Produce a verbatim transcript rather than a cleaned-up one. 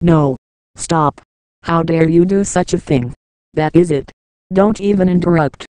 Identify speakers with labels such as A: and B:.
A: No. Stop. How dare you do such a thing? That is it. Don't even interrupt.